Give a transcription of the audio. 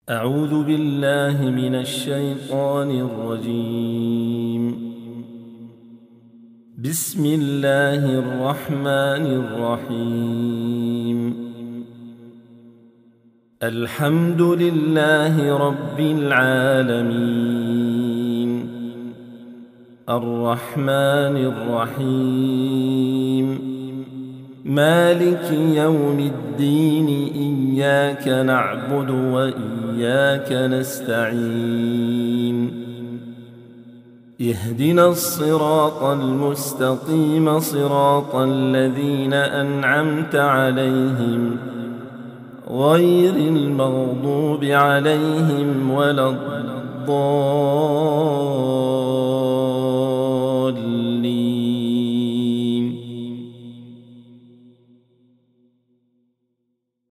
أعوذ بالله من الشيطان الرجيم. بسم الله الرحمن الرحيم. الحمد لله رب العالمين، الرحمن الرحيم، مالك يوم الدين، إياك نعبد وإياك نستعين، اهدنا الصراط المستقيم، صراط الذين أنعمت عليهم غير المغضوب عليهم ولا الضالين.